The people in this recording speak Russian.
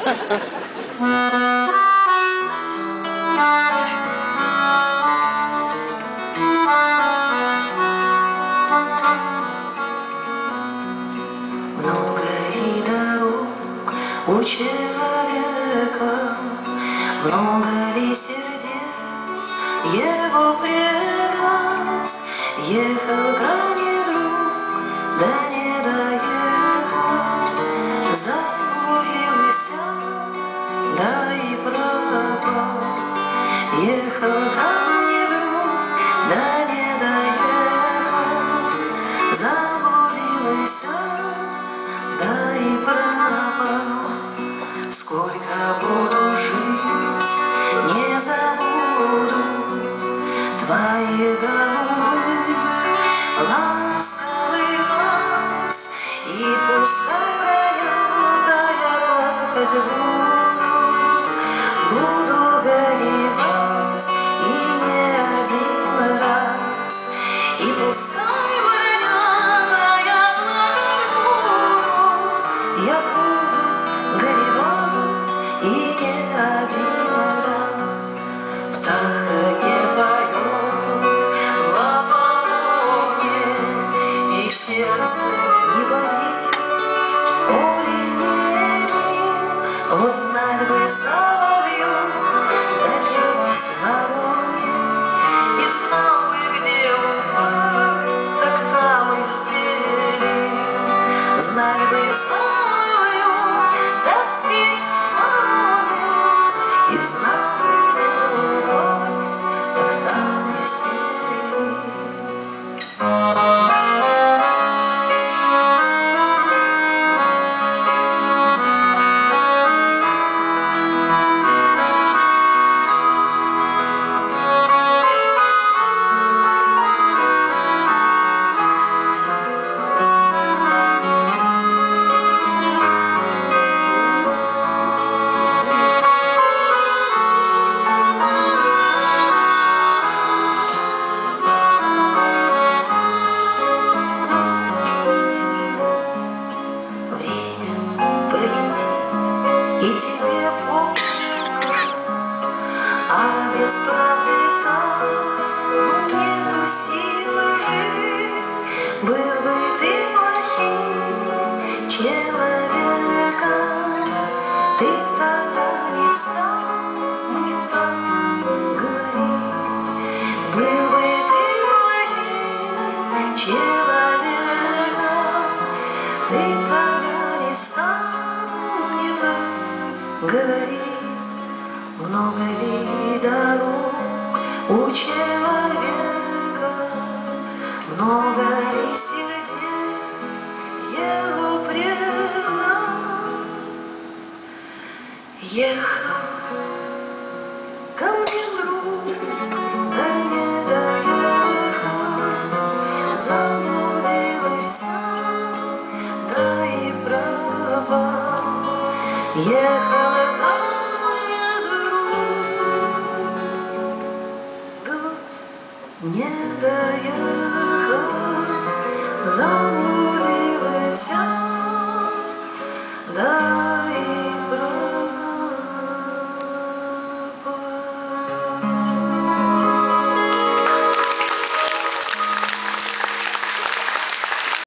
Много ли дорог у человека, много ли сердец его предаст? Ехал ко мне друг, да не доехал, заблудился, да и пропал. Ехал ко мне друг, да не доехал, заблудился, да и пропал. Сколько буду жить, не забуду твоих голубых ласковый глаз, и пускай бронят, а я плакать буду горевать, и не один раз, и пускай бронят, а я плакать я буду горевать, и не один раз. Птаха не поет в Аполлоне, и сердце не болит, ой, не мил. Вот знать бы соловью, да петь вороне, и знал бы, где упасть, так там и стелил. Знать бы соловью, да спеть вороне, и знал бы, где упасть, так там и стелил. Время пролетит, и тебе плохо, а без правды там нету сил жить. Был бы ты плохим человеком, ты тогда не стал мне так говорить. Был бы ты плохим человеком, ты тогда не стал мне так говорить. Много ли дорог у человека, много ли сердец его предаст? Ехал ко мне друг, да не доехал, заблудился, да и пропал. Ехал ко мне друг, да вот не доехал, заблудился.